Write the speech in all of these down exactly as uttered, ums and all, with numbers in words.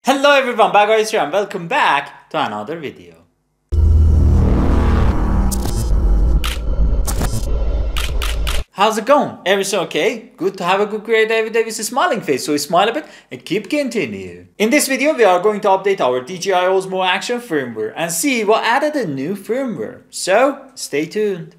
Hello everyone, Baghayi here and welcome back to another video. How's it going? Everything okay? Good to have a good great day every day with a smiling face, so smile a bit and keep continuing. In this video we are going to update our D J I Osmo action firmware and see what added a new firmware. So stay tuned.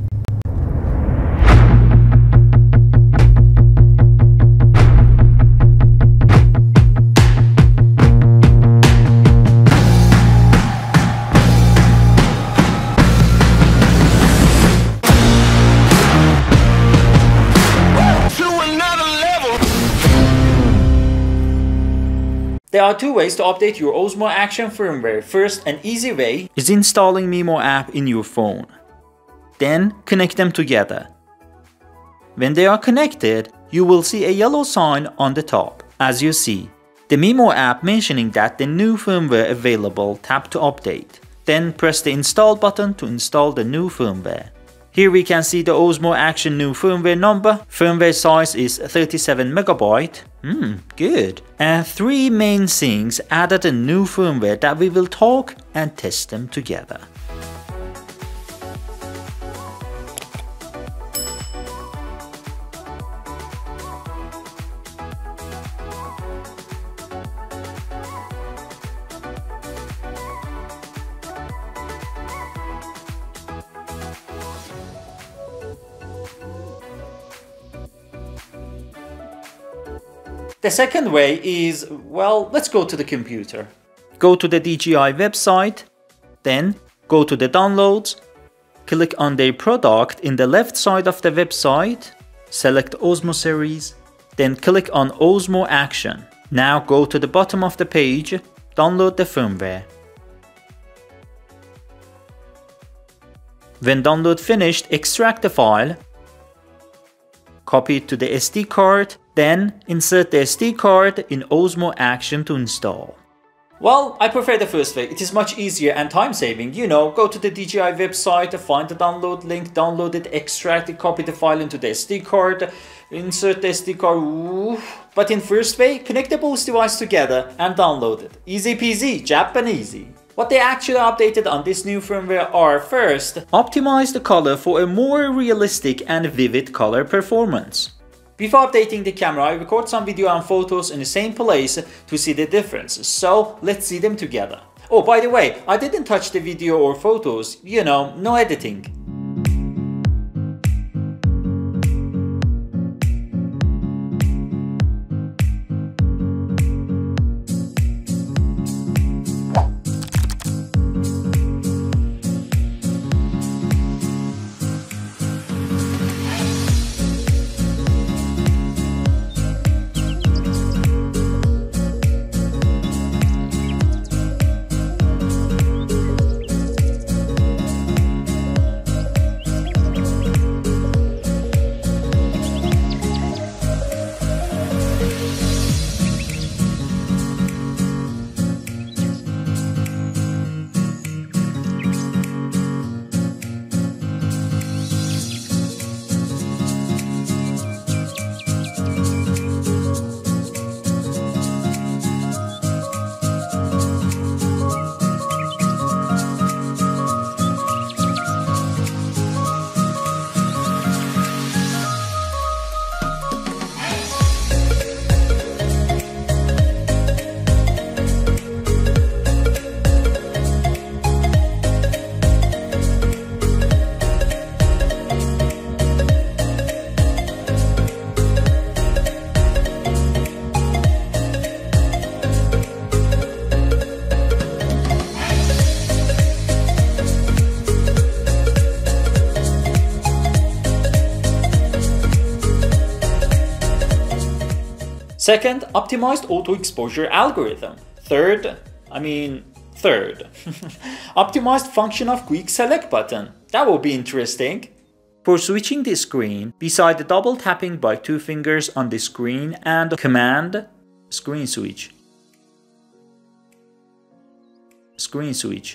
There are two ways to update your Osmo action firmware. First, an easy way is installing Memo app in your phone. Then connect them together. When they are connected, you will see a yellow sign on the top. As you see, the Memo app mentioning that the new firmware available, tap to update. Then press the install button to install the new firmware. Here we can see the Osmo Action new firmware number. Firmware size is thirty-seven megabyte. Hmm, good. And three main things added a new firmware that we will talk and test them together. The second way is, well, let's go to the computer. Go to the D J I website, then go to the downloads, click on their product in the left side of the website, select Osmo series, then click on Osmo Action. Now go to the bottom of the page, download the firmware. When download finished, extract the file, copy it to the S D card, then insert the S D card in Osmo Action to install. Well, I prefer the first way. It is much easier and time saving. You know, go to the D J I website, find the download link, download it, extract it, copy the file into the S D card, insert the S D card. Ooh. But in first way, connect the both devices together and download it. Easy peasy, Japanesey. What they actually updated on this new firmware are: first, optimize the color for a more realistic and vivid color performance. Before updating the camera, I record some video and photos in the same place to see the differences, so let's see them together. Oh, by the way, I didn't touch the video or photos, you know, no editing. Second, optimized auto exposure algorithm. Third, I mean, third, optimized function of quick select button. That will be interesting. For switching the screen, beside the double tapping by two fingers on the screen and command, screen switch. Screen switch.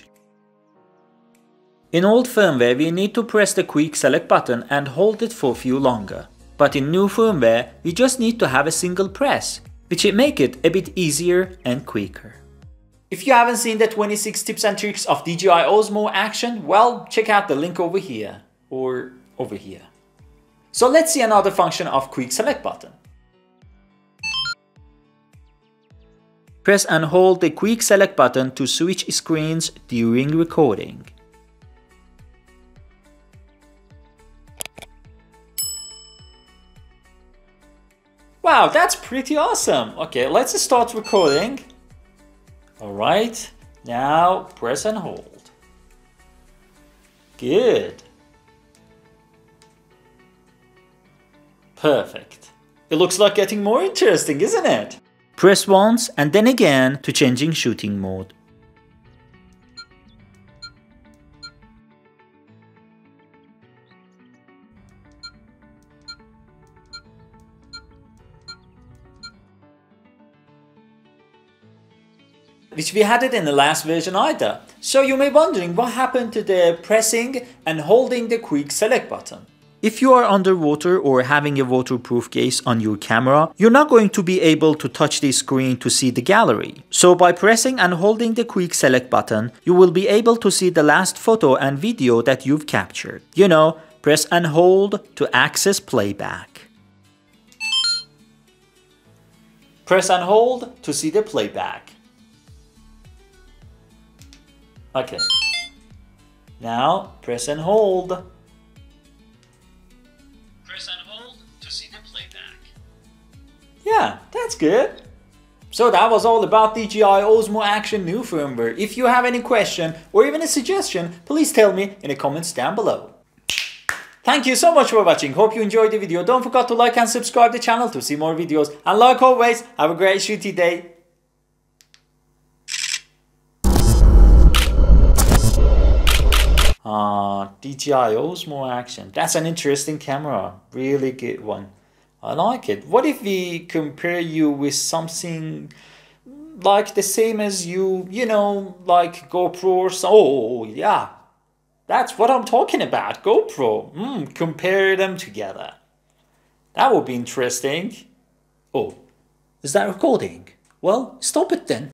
In old firmware, we need to press the quick select button and hold it for a few longer. But in new firmware, we just need to have a single press, which will make it a bit easier and quicker. If you haven't seen the twenty-six tips and tricks of D J I Osmo action, well, check out the link over here or over here. So let's see another function of quick select button. Press and hold the quick select button to switch screens during recording. Wow, that's pretty awesome. Okay, let's start recording. Alright, now press and hold. Good. Perfect. It looks like getting more interesting, isn't it? Press once and then again to changing shooting mode. Which we had it in the last version either. So you may be wondering what happened to the pressing and holding the quick select button. If you are underwater or having a waterproof case on your camera, you're not going to be able to touch the screen to see the gallery. So by pressing and holding the quick select button, you will be able to see the last photo and video that you've captured. You know, press and hold to access playback. Press and hold to see the playback. Okay. Now press and hold. Press and hold to see the playback. Yeah, that's good. So that was all about D J I Osmo Action new firmware. If you have any question or even a suggestion, please tell me in the comments down below. Thank you so much for watching. Hope you enjoyed the video. Don't forget to like and subscribe to the channel to see more videos. And like always, have a great shooty day. Ah, D J I Osmo Action. That's an interesting camera. Really good one. I like it. What if we compare you with something like the same as you, you know, like GoPro or so? Oh, yeah. That's what I'm talking about. GoPro. Mm, compare them together. That would be interesting. Oh, is that recording? Well, stop it then.